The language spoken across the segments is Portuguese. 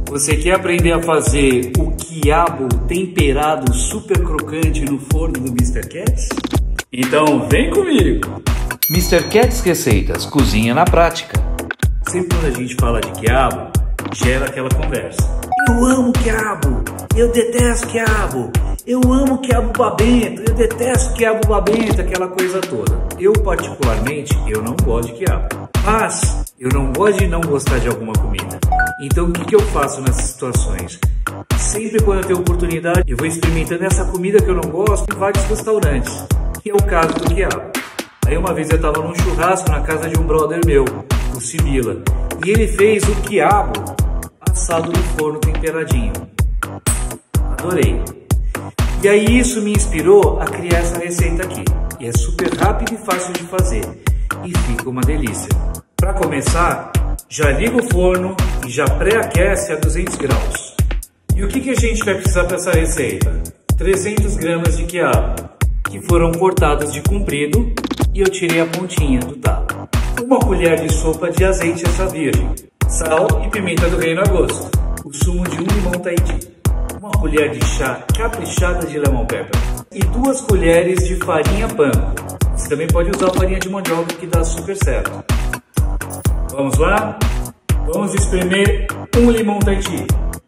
Você quer aprender a fazer o quiabo temperado super crocante no forno do Mr. Cats? Então vem comigo! Mr. Cats Receitas, cozinha na prática. Sempre quando a gente fala de quiabo, gera aquela conversa. Eu amo quiabo, eu detesto quiabo, eu amo quiabo babento, eu detesto quiabo babento, aquela coisa toda. Eu particularmente, eu não gosto de quiabo, mas eu não gosto de não gostar de alguma comida. Então o que eu faço nessas situações? Sempre quando eu tenho oportunidade, eu vou experimentando essa comida que eu não gosto em vários restaurantes, que é o caso do quiabo. Aí uma vez eu estava num churrasco na casa de um brother meu, o Sibila, e ele fez o quiabo assado no forno temperadinho. Adorei. E aí isso me inspirou a criar essa receita aqui. E é super rápido e fácil de fazer. E fica uma delícia. Para começar, já liga o forno e já pré-aquece a 200 graus. E o que a gente vai precisar para essa receita? 300 gramas de quiabo, que foram cortados de comprido e eu tirei a pontinha do talo. Uma colher de sopa de azeite extra virgem, sal e pimenta do reino a gosto, o sumo de um limão Tahiti, uma colher de chá caprichada de lemon pepper e 2 colheres de farinha panko. Você também pode usar farinha de mandioca que dá super certo. Vamos lá? Vamos espremer um limão Tahiti.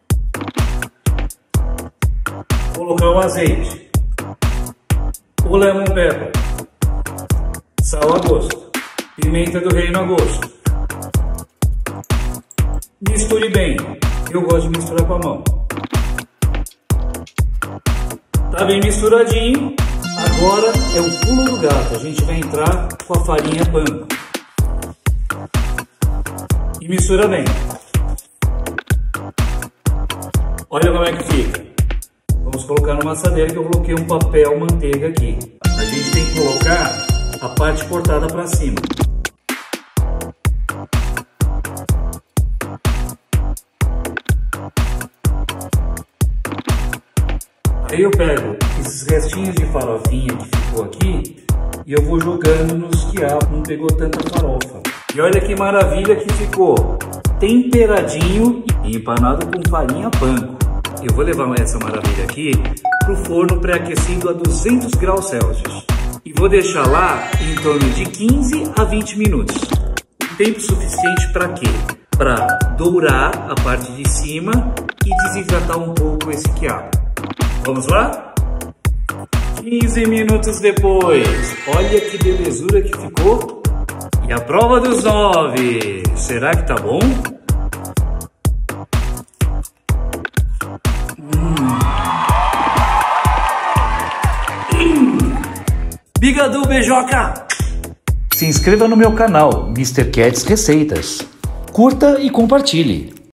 Colocar o azeite, o lemon pepper, sal a gosto, pimenta do reino a gosto. Misture bem. Eu gosto de misturar com a mão. Tá bem misturadinho. Agora é o pulo do gato. A gente vai entrar com a farinha panko. E mistura bem. Olha como é que fica. Vamos colocar numa assadeira que eu coloquei um papel manteiga aqui. A gente tem que colocar a parte cortada para cima. Aí eu pego esses restinhos de farofinha que ficou aqui e eu vou jogando nos quiabos, não pegou tanta farofa. E olha que maravilha que ficou, temperadinho e empanado com farinha panko. Eu vou levar essa maravilha aqui para o forno pré-aquecido a 200 graus Celsius. E vou deixar lá em torno de 15 a 20 minutos. Tempo suficiente para quê? Para dourar a parte de cima e desidratar um pouco esse quiabo. Vamos lá? 15 minutos depois. Olha que belezura que ficou. E a prova dos 9. Será que tá bom? Bigadu, beijoca! Se inscreva no meu canal, Mr. Cats Receitas. Curta e compartilhe.